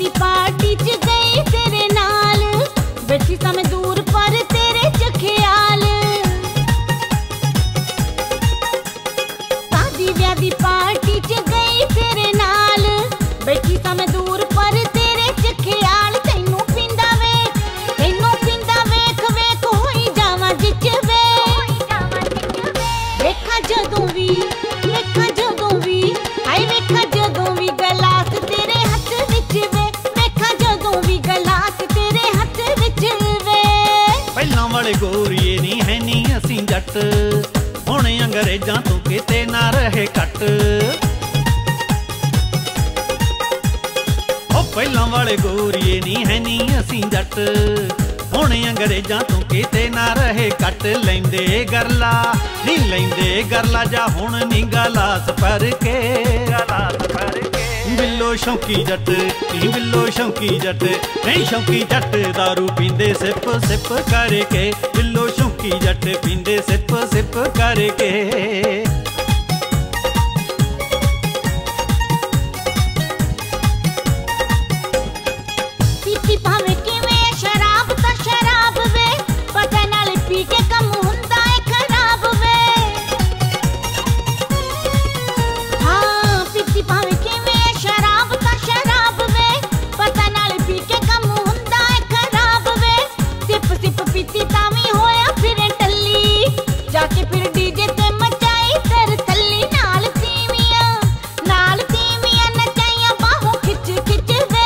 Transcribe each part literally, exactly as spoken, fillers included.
दी party च गई तेरे नाल, बैठी सा मैं दूर पर तेरे च ख्याल। शादी ब्याह दी पार्टी च गई तेरे नाल, बैठी सा मैं दूर पर तेरे च ख्याल। तैनू पींदा वेख तैनू पींदा वेख वेख होई जावां जिच वे, वेखा जदों वी वेखा जदों वी हाय वेखा जदों वी गलास तेरे हथ विच वे, वेखा जदों वी गलास तेरे हथ विच वे। पहलां वाले गोरीए नी है नी असीं जट, हुण अंग्रेजां तो किते ना रहे कट। ओ पहलां वाले गोरीए नी है नी असीं जट, हुण अंग्रेजां तो किते ना रहे कट। लैंदे गरला नी लैंदे गरला जा हुण नी गलास भर के, गलास भर के। बिल्लो शौकी जट नी बिल्लो शौकी जट, नहीं शौकी जट दारू पींदे सिप सिप करके, बिल्लो शौकी जट पींदे सिप सिप करके। पीती भावे किवें शराब ता शराब वे, पता नाल पी के कम हुंदा है खराब वे। हाँ पीती भावे किवें शराब ता शराब वे, पता नाल पी के कम हुंदा है खराब वे। सिप सिप पीती तावी होया फिर टल्ली, जाके फिर डीजे ते मचाई तर थल्ली। नाल तीवियां नाल तीवियां नचाइयां बाहों खिच खिच वे,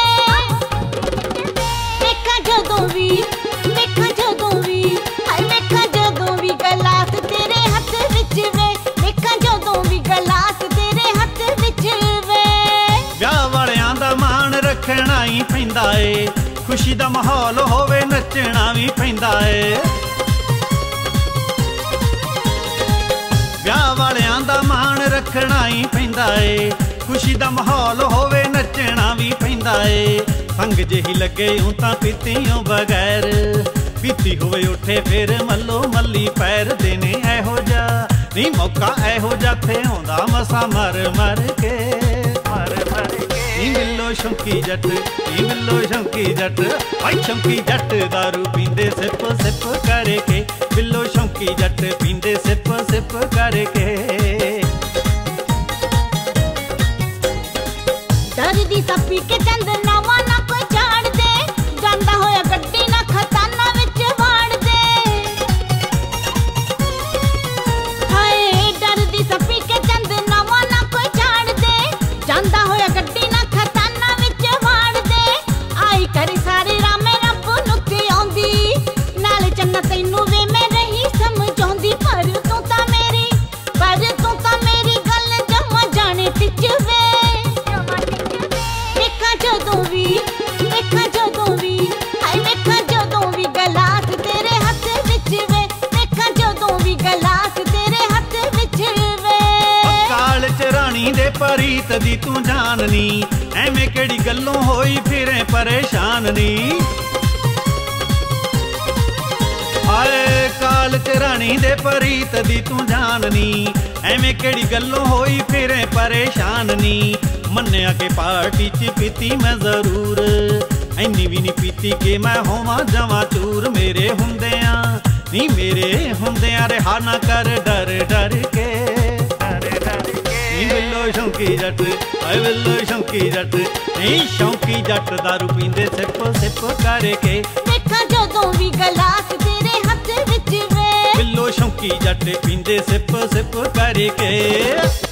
वेखा जदों वी वेखा जदों वी हाय वेखा जदों वी गलास तेरे हथ विच वे, वेखा जदों वी गलास तेरे हथ विच वे। ਵਿਆਹ ਵਾਲਿਆਂ ਦਾ ਮਾਣ ਰੱਖਣਾ ਹੀ ਪੈਂਦਾ ਏ, ਖੁਸ਼ੀ ਦਾ ਮਾਹੌਲ ਹੋਵੇ ਨੱਚਣਾ ਵੀ ਪੈਂਦਾ ਏ। ਵਿਆਹ ਵਾਲਿਆਂ ਦਾ ਮਾਣ ਰੱਖਣਾ ਹੀ ਪੈਂਦਾ ਏ, ਖੁਸ਼ੀ ਦਾ ਮਾਹੌਲ ਹੋਵੇ ਨੱਚਣਾ ਵੀ ਪੈਂਦਾ ਏ। ਸੰਗ ਜਿਹੀ ਲੱਗੇ ਹੂੰ ਤਾਂ ਪੀਤੀਓਂ ਬਗੈਰ, ਪੀਤੀ ਹੋਵੇ ਉੱਠੇ ਫਿਰ ਮੱਲੋ ਮੱਲੀ ਪੈਰ ਦੇਣੇ ਇਹੋ ਜਿਹਾ ਨੀ ਮੌਕਾ ਇਹੋ ਜਿਹਾ ਥੇ ਆਉਂਦਾ ਮਸਾ ਮਰ ਮਰ ਕੇ, ਮਰ ਮਰ ਕੇ। ਨੀ ਬਿੱਲੋ ਸ਼ੌਕੀ ਜੱਟ ਨੀ ਬਿੱਲੋ ਸ਼ੌਕੀ ਜੱਟ, ਹਾਏ ਸ਼ੌਕੀ ਜੱਟ ਦਾਰੂ ਪੀਂਦੇ ਸਿਪ ਸਿਪ ਕਰਕੇ, ਬਿੱਲੋ ਸ਼ੌਕੀ ਜੱਟ ਪੀਂਦੇ ਸਿਪ ਸਿਪ ਕਰਕੇ। डरदी सा पी के चंद नावा ना कोई झाड़ दे, जांदा होया गड्डी ना खताना विच वाड़ दे। हाय डरदी सा पी के चंद नावा ना कोई झाड़ दे, जांदा होया गड्डी ना खताना विच वाड़ दे। आई करी सारी रामे रब नुक्ते आउंदी, नाल चन्ना तैनू वे मैं रही समझाउंदी। पर तू तां मेरी पर तू तां मेरी गल जमा जाने टिच वे, वेखा जदों वी वेखा जदों वी हाय वेखा जदों वी गलास तेरे हथ विच वे, वेखा जदों वी गलास तेरे हथ विच वे। काल च रानी दे परीत दी तू जान नी, एवें केड़ी गल्लों होई फिरे परेशान नी। आए काल च रानी दे परीत दी तू जान नी, एवें केड़ी गल्लों होई फिरे परेशान नी। मन्निया के पार्टी च पीती मैं जरूर, इन्नी भी नहीं पीती कि मैं होवां जावां चूर। मेरे हुंदियां नी मेरे हुंदियां रिहा ना कर डर डर के, डर डर के। नी बिल्लो शौकी जट हाय बिल्लो शौकी जट, नी शौकी जट दारू पींदे सिप सिप करके, वेखा जदों वी गलास तेरे हथ विच वे, बिल्लो शौकी जट पींदे सिप सिप करके।